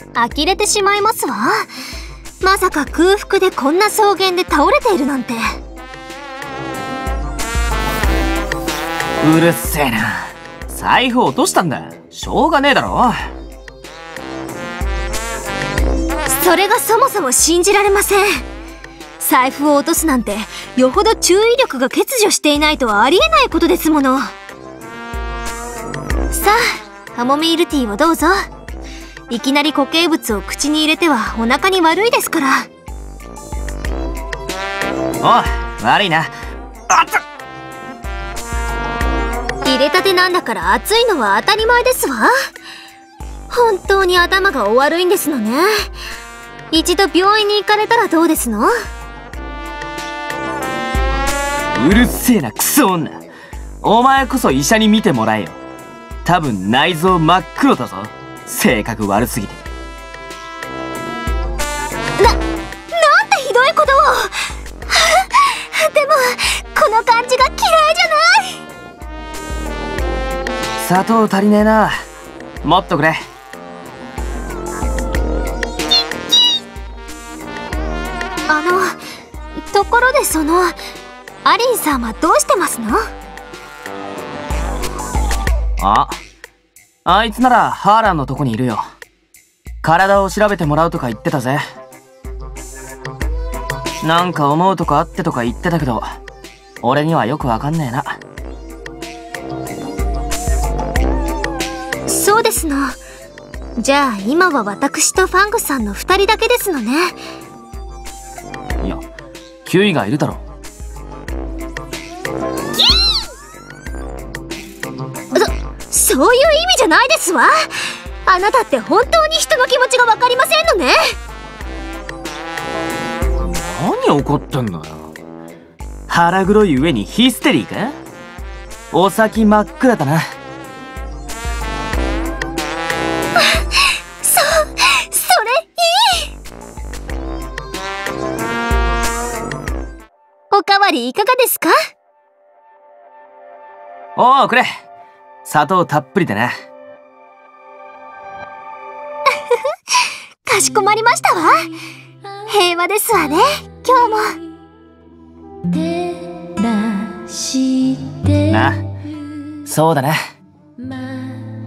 呆れてしまいますわ。まさか空腹でこんな草原で倒れているなんて。 うるせえな。財布落としたんだ。しょうがねえだろ。 それがそもそも信じられません。財布を落とすなんてよほど注意力が欠如していないとありえないことですもの。さあ、カモミールティーをどうぞ。いきなり固形物を口に入れてはお腹に悪いですから。 おい、悪いな。あっつ。 入れたてなんだから熱いのは当たり前ですわ。本当に頭がお悪いんですのね。一度病院に行かれたらどうですの？ うるせえなクソ女。お前こそ医者に診てもらえよ。多分内臓真っ黒だぞ。性格悪すぎて。 なんてひどいことを。でもこの感じが嫌いじゃない。 砂糖足りねえな。もっとくれ。 ところでアリンさんはどうしてますの？ あいつならハーランのとこにいるよ。体を調べてもらうとか言ってたぜ。なんか思うとこあってとか言ってたけど、俺にはよくわかんねえな。 そうですの。じゃあ今は私とファングさんの2人だけですのね。 いや、キュイがいるだろ。 そういう意味じゃないですわ。あなたって本当に人の気持ちが分かりませんのね。 何怒ってんだよ。腹黒い上にヒステリーか？お先真っ暗だな。 それいい。おかわりいかがですか？ おうくれ。砂糖たっぷりでな。 かしこまりましたわ。平和ですわね、今日も。 な、そうだな。